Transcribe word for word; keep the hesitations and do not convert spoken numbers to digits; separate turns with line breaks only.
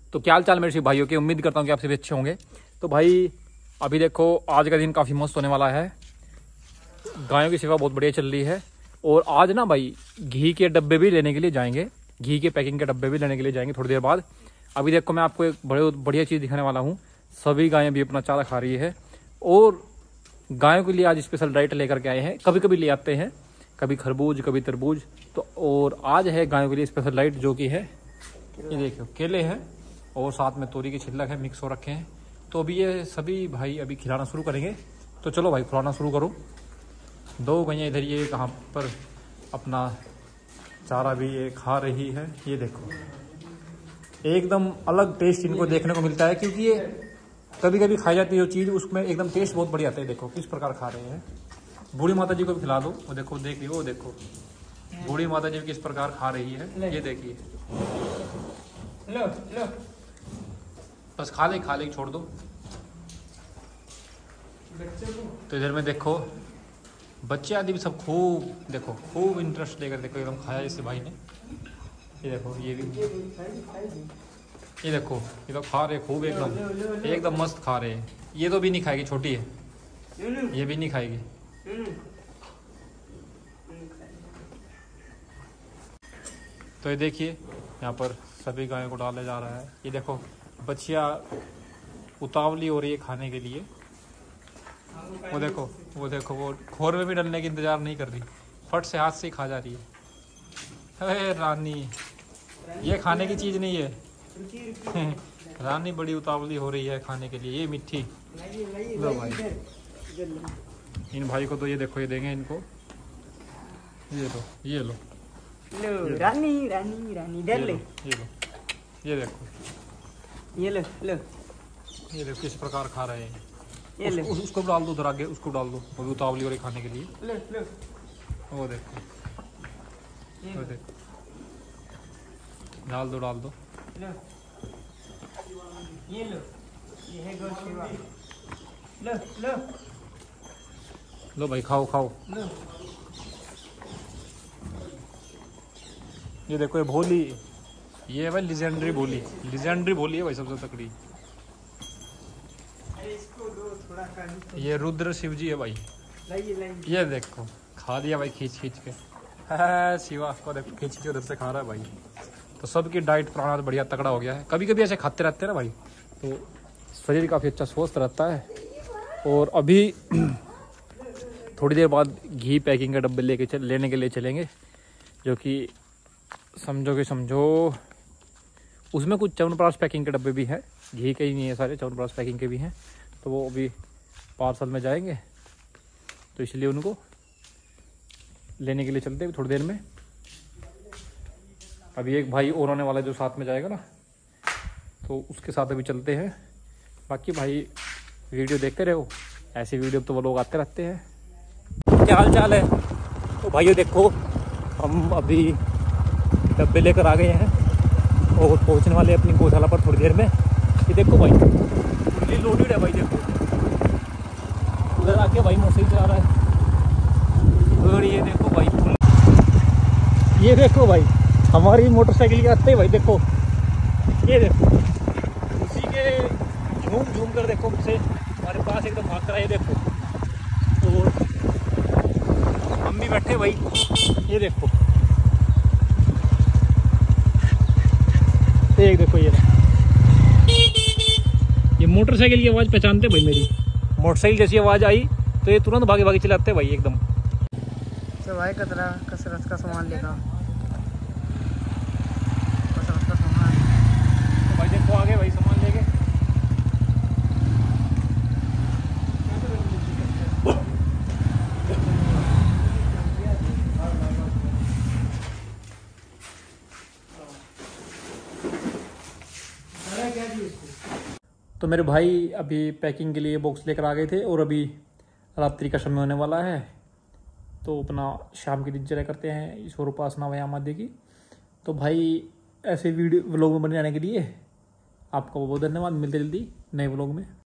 तो क्या हाल चाल मेरे भाइयों के, उम्मीद करता हूँ कि आप सभी अच्छे होंगे। तो भाई अभी देखो आज का दिन काफ़ी मस्त होने वाला है। गायों की सेवा बहुत बढ़िया चल रही है। और आज ना भाई घी के डब्बे भी लेने के लिए जाएंगे, घी के पैकिंग के डब्बे भी लेने के लिए जाएंगे थोड़ी देर बाद। अभी देखो मैं आपको एक बड़े बढ़िया चीज़ दिखाने वाला हूँ। सभी गायें भी अपना चारा खा रही है और गायों के लिए आज स्पेशल डाइट लेकर के आए हैं। कभी कभी ले आते हैं, कभी खरबूज कभी तरबूज। तो और आज है गायों के लिए स्पेशल डाइट, जो कि है ये देखो केले हैं और साथ में तोरी की छिलक है, मिक्स हो रखे हैं। तो अभी ये सभी भाई अभी खिलाना शुरू करेंगे। तो चलो भाई खिलाना शुरू करो। दो गैया इधर ये कहाँ पर अपना चारा भी ये खा रही है। ये देखो एकदम अलग टेस्ट इनको देखने को मिलता है, क्योंकि ये कभी कभी खाई जाती है जो चीज़, उसमें एकदम टेस्ट बहुत बढ़िया आता है। देखो किस प्रकार खा रहे हैं। बूढ़ी माता जी को भी खिला दो। वो देखो देख वो देखो बूढ़ी माता जी किस प्रकार खा रही है। ये देखिए
लो लो
बस खा ले खा ले छोड़ दो। तो इधर में देखो बच्चे आदि भी सब खूब देखो खूब इंटरेस्ट लेकर देखो एकदम खाया जैसे भाई ने। ये देखो ये भी ये देखो ये तो खा रहे खूब एकदम एकदम मस्त खा रहे हैं। ये तो भी नहीं खाएगी, छोटी है, ये भी नहीं खाएगी। तो ये देखिए यहाँ पर सभी गायों को डाला जा रहा है। ये देखो बच्चियाँ उतावली हो रही है खाने के लिए। वो देखो वो देखो वो खोर में भी डलने की इंतजार नहीं कर रही, फट से हाथ से ही खा जा रही है। अरे रानी ये खाने की चीज़ नहीं है। रानी बड़ी उतावली हो रही है खाने के लिए। ये मिट्टी लो भाई, इन भाई को तो ये देखो ये देंगे इनको। ये लो ये लो
लो रानी रानी रानी डर ले।
ये लो ये देखो
ये लो लो
ये देखो किस प्रकार खा रहे हैं।
ये ले
उस, उसको डाल दो उधर आगे, उसको डाल दो, वो भी उतावली हो रही खाने के लिए।
लो लो
वो देखो वो देखो डाल दो डाल दो
लो ये लो ये है गौ सेवा। लो लो
लो भाई खाओ खाओ।
लो
ये देखो ये भोली, ये है भाई लिजेंडरी भोली, लिजेंडरी भोली है भाई सबसे तकड़ी।
इसको दो थोड़ा कर।
ये रुद्र शिव जी है भाई।
लाइए लाइए
ये देखो खा दिया भाई खींच खींच के। है शिवा को देखो खींच के उधर से खा रहा है भाई। तो सबकी डाइट प्रणाली बढ़िया तगड़ा हो गया है। कभी कभी ऐसे खाते रहते हैं ना भाई, तो शरीर काफ़ी अच्छा स्वस्थ रहता है। और अभी थोड़ी देर बाद घी पैकिंग के डब्बे लेके चल लेने के लिए चलेंगे, जो कि समझो कि समझो उसमें कुछ च्यवनप्राश पैकिंग के डब्बे भी हैं, घी के ही नहीं है सारे, च्यवनप्राश पैकिंग के भी हैं। तो वो अभी पार्सल में जाएंगे, तो इसलिए उनको लेने के लिए चलते हैं थोड़ी देर में। अभी एक भाई और होने वाला है जो साथ में जाएगा ना, तो उसके साथ अभी चलते हैं। बाकी भाई वीडियो देखते रहो, ऐसी वीडियो तो वो लोग आते रहते हैं। क्या हाल चाल है। तो भाइयों देखो हम अभी डब्बे लेकर आ गए हैं और पहुंचने वाले अपनी गौशाला पर थोड़ी देर में। ये देखो भाई फुल्ली लोडेड है भाई। देखो उधर आके भाई मोटरसाइकिल चला रहा है। और ये देखो भाई फुल, ये देखो भाई हमारी मोटरसाइकिल के आते ही भाई देखो ये देखो उसी के झूम झूम कर देखो मुझसे हमारे पास एकदम भाग कर आए। देखो और हम भी बैठे भाई। ये देखो एक देखो ये ये मोटरसाइकिल की आवाज़ पहचानते भाई, मेरी मोटरसाइकिल जैसी आवाज़ आई तो ये तुरंत भागे भागे चलाते भाई एकदम।
तो भाई कतरा कसरत का सामान लेगा, कसरत का सामान।
तो भाई देखो आगे भाई सामान लेके तो मेरे भाई अभी पैकिंग के लिए बॉक्स लेकर आ गए थे और अभी रात्रि का समय होने वाला है। तो अपना शाम की दिनचर्या करते हैं ईश्वर उपासना व्यायाम आदि की। तो भाई ऐसे वीडियो व्लॉग में बने जाने के लिए आपका बहुत बहुत धन्यवाद। मिलते जल्दी नए व्लॉग में।